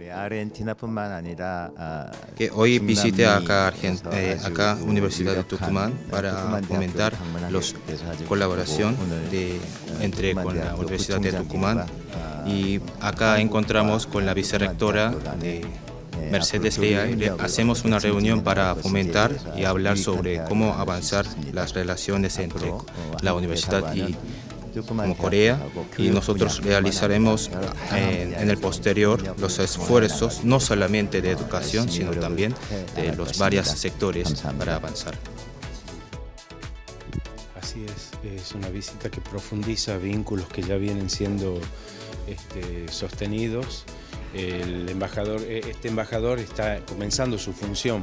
Que hoy visité acá, Universidad de Tucumán para fomentar la colaboración entre con la Universidad de Tucumán, y acá encontramos con la vicerrectora de Mercedes Leal. Hacemos una reunión para fomentar y hablar sobre cómo avanzar las relaciones entre la universidad y como Corea, y nosotros realizaremos en el posterior los esfuerzos no solamente de educación, sino también de los varios sectores para avanzar. Así es una visita que profundiza vínculos que ya vienen siendo sostenidos. Este embajador está comenzando su función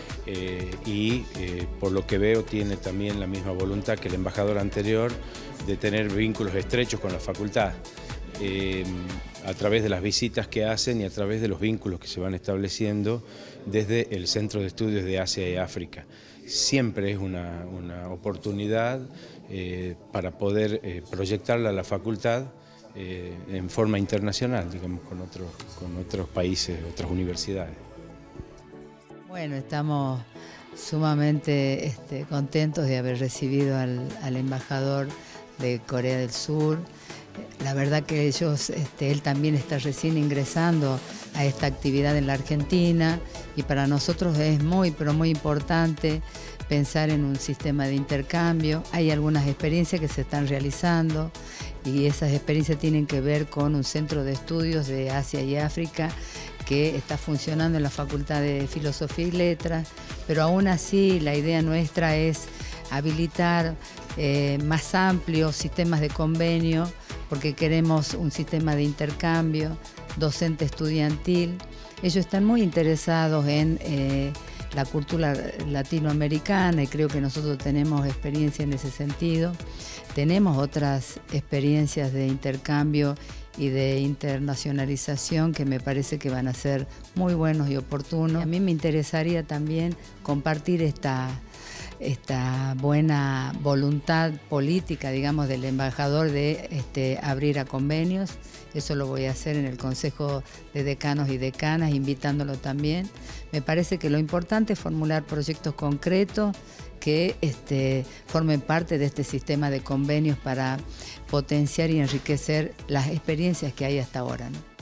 y por lo que veo tiene también la misma voluntad que el embajador anterior de tener vínculos estrechos con la facultad a través de las visitas que hacen y a través de los vínculos que se van estableciendo desde el Centro de Estudios de Asia y África. Siempre es una oportunidad para poder proyectarla a la facultad en forma internacional, digamos, con otros países, otras universidades. Bueno, estamos sumamente contentos de haber recibido al embajador de Corea del Sur. La verdad que él también está recién ingresando a esta actividad en la Argentina, y para nosotros es muy, pero muy importante pensar en un sistema de intercambio. Hay algunas experiencias que se están realizando y esas experiencias tienen que ver con un centro de estudios de Asia y África que está funcionando en la Facultad de Filosofía y Letras, pero aún así la idea nuestra es habilitar más amplios sistemas de convenio, porque queremos un sistema de intercambio docente estudiantil. Ellos están muy interesados en la cultura latinoamericana y creo que nosotros tenemos experiencia en ese sentido. Tenemos otras experiencias de intercambio y de internacionalización que me parece que van a ser muy buenos y oportunos. A mí me interesaría también compartir esta buena voluntad política, digamos, del embajador de abrir a convenios. Eso lo voy a hacer en el Consejo de Decanos y Decanas, invitándolo también. Me parece que lo importante es formular proyectos concretos que formen parte de este sistema de convenios para potenciar y enriquecer las experiencias que hay hasta ahora, ¿no?